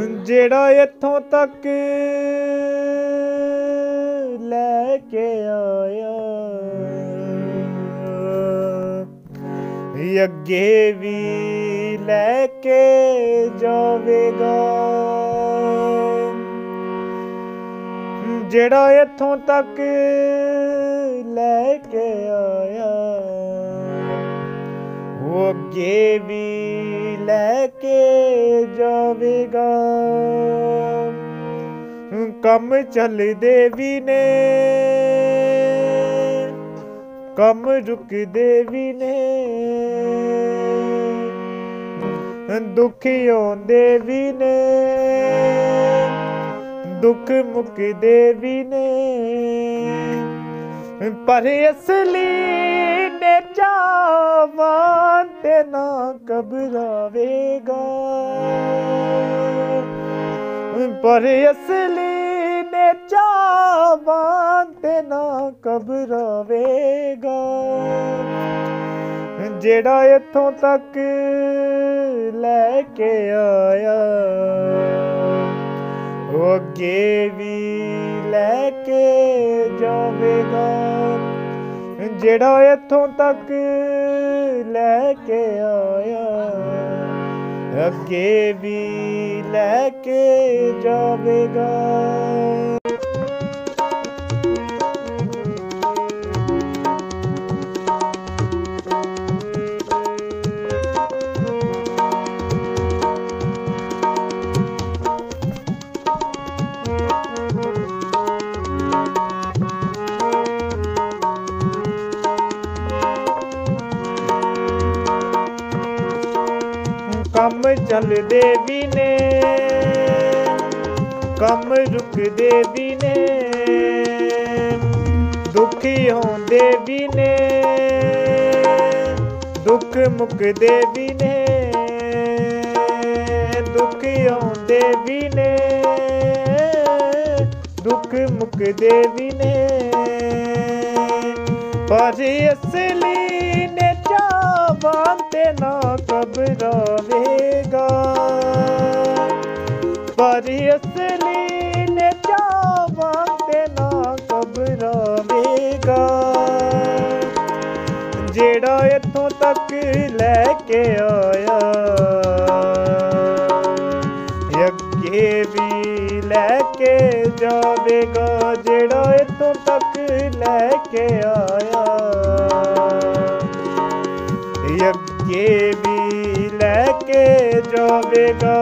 ਜਿਹੜਾ ਇੱਥੋਂ ਤੱਕ ਲੈ ਕੇ ਆਇਆ ਅੱਗੇ ਵੀ ਲੈ ਕੇ ਜਾਵੇਗਾ। ਜਿਹੜਾ ਇੱਥੋਂ ਤੱਕ ਲੈ ਕੇ ਆਇਆ ਉਹ ਅੱਗੇ ਵੀ ਲੈ ਕੇ ਜਾਵੇਗਾ। ਕੰਮ ਚੱਲਦੇ ਵੀ ਨੇ ਕੰਮ ਰੁਕਦੇ ਵੀ ਨੇ ਦੁੱਖ ਆਉਂਦੇ ਵੀ ਨੇ ਦੁੱਖ ਮੁੱਕਦੇ ਵੀ ਨੇ ਪਰ ਅਸਲੀ ਨੇ ਜਾਵਾਂ ਤੇ ਨਾ ਘਬਰਾਵੇਗਾ। ਪਰ ਅਸਲੀ ਨੇ ਜਾਵਾਂ ਤੇ ਨਾ ਘਬਰਾਵੇਗਾ। ਜਿਹੜਾ ਇੱਥੋਂ ਤੱਕ ਲੈ ਕੇ ਆਇਆ ਉਹ ਅੱਗੇ ਵੀ ਲੈ ਕੇ ਜਾਵੇਗਾ। ਜਿਹੜਾ ਇੱਥੋਂ ਤੱਕ ਲੈ ਕੇ ਆਇਆ ਅੱਗੇ ਵੀ ਲੈ ਕੇ ਜਾਵੇਗਾ। ਕੰਮ ਚੱਲਦੇ ਵੀ ਨੇ ਕੰਮ ਰੁਕਦੇ ਵੀ ਨੇ ਦੁਖੀ ਹੁੰਦੇ ਵੀ ਨੇ ਦੁੱਖ ਮੁੱਕਦੇ ਵੀ ਨੇ ਦੁੱਖ ਆਉਂਦੇ ਵੀ ਨੇ ਦੁੱਖ ਮੁੱਕਦੇ ਵੀ ਨੇ ਪਰ ਅਸਲੀ ਨੇ ਜਾਵਾਂ ਤੇ ਨਾ ਘਬਰਾਵੇਗਾ। ਪਰ ਅਸਲੀ ਨੇ ਜਾਵਾਂ ਤੇ ਨਾ ਘਬਰਾਵੇਗਾ। ਜਿਹੜਾ ਇੱਥੋਂ ਤੱਕ ਲੈ ਕੇ ਆਇਆ ਅੱਗੇ ਵੀ ਲੈ ਕੇ ਜਾਵੇਗਾ। ਜਿਹੜਾ ਇੱਥੋਂ ਤੱਕ ਲੈ ਕੇ ਆਇਆ ਅੱਗੇ ਵੀ ਲੈ ਕੇ ਜਾਵੇਗਾ।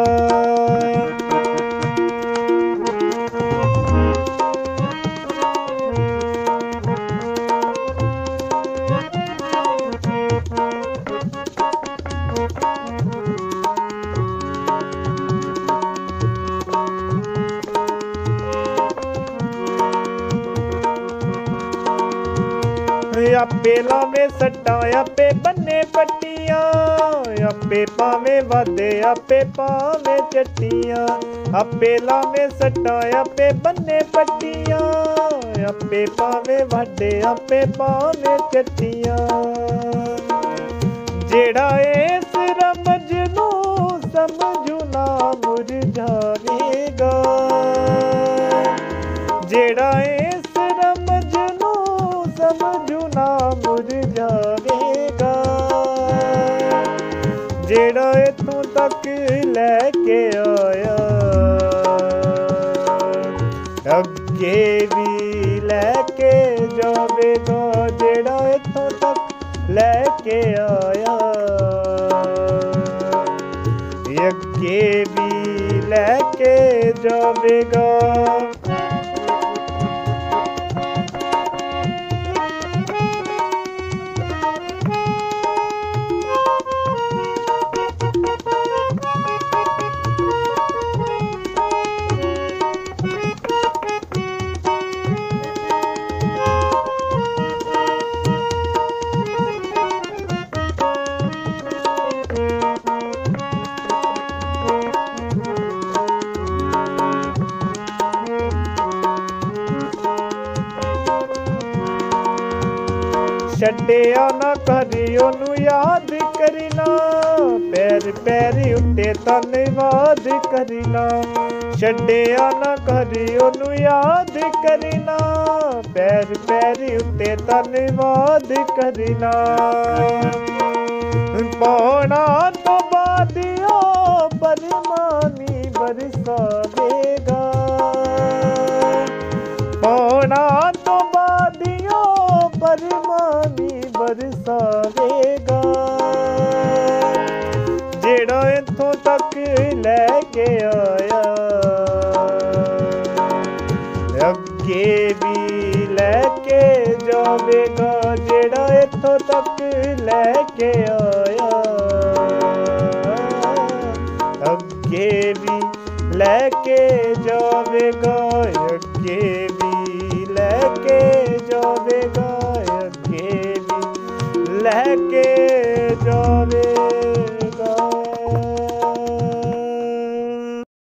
ਆਪੇ ਲਾਵੇਂ ਸੱਟਾਂ ਆਪੇ ਬੰਨੇ ਪੱਟੀਆਂ ਆਪੇ ਭਾਵੇਂ ਵਾਧੇ ਆਪੇ ਭਾਵੇਂ ਚੱਟੀਆਂ ਆਪੇ ਲਾਵੇਂ ਸੱਟਾਂ ਆਪੇ ਬੰਨੇ ਪੱਟੀਆਂ ਆਪੇ ਭਾਵੇਂ ਵਾਧੇ ਆਪੇ ਭਾਵੇਂ ਚੱਟੀਆਂ। ਜਿਹੜਾ ਇਸ ਰਮਜ ਨੂੰ ਸਮਝੂ ਨਾ ਮੁਰਝਾਵੇਗਾ। ਜਿਹੜਾ ਇਸ ਰਮਜ ਨੂੰ ਸਮਝੂ ਨਾ ਮੁਰਝਾਵੇਗਾ। ਜਿਹੜਾ ਇੱਥੋਂ ਤੱਕ ਲੈ ਕੇ ਆਇਆ ਅੱਗੇ ਵੀ ਲੈ ਕੇ ਜਾਵੇਗਾ। ਜਿਹੜਾ ਇੱਥੋਂ ਤੱਕ ਲੈ ਕੇ ਆਇਆ ਅੱਗੇ ਵੀ ਲੈ ਕੇ ਜਾਵੇਗਾ। ਛੱਡਿਆ ਨਾ ਕਰੀ ਉਹਨੂੰ ਯਾਦ ਕਰੀ ਨਾ, ਪੈਰ ਪੈਰ ਉੱਤੇ ਧੰਨਵਾਦ ਕਰੀ ਨਾ, ਛੱਡਿਆ ਨਾ ਕਰੀ ਉਹਨੂੰ ਯਾਦ ਕਰੀ ਨਾ, ਪੈਰ ਪੈਰ ਉੱਤੇ ਧੰਨਵਾਦ ਕਰੀ ਨਾ। ਪਾਉਣਾ ਤੋਂ ਬਾਅਦ ਉਹ ਪਰਮਾਨੀ ਬਰਸਾਵੇਗਾ, ਪਾਉਣਾ ਤੋਂ ਬਾਅਦ ਉਹ ਪਰਮਾਨੀ ਬਰਸਾਵੇਗਾ, ਜਿਹੜਾ ਇੱਥੋਂ ਤੱਕ ਲੈ ਕੇ ਆਇਆ ਅੱਗੇ ਵੀ ਲੈ ਕੇ ਜਾਵੇਗਾ, ਜਿਹੜਾ ਇੱਥੋਂ ਤੱਕ ਲੈ ਕੇ ਆਇਆ ਅੱਗੇ ਵੀ ਲੈ ਕੇ ਜਾਵੇਗਾ, ਅੱਗੇ ਵੀ ਲੈ ਕੇ ਜਾਵੇਗਾ, ਅੱਗੇ ਵੀ ਲੈ ਕੇ ਜਾਵੇਗਾ।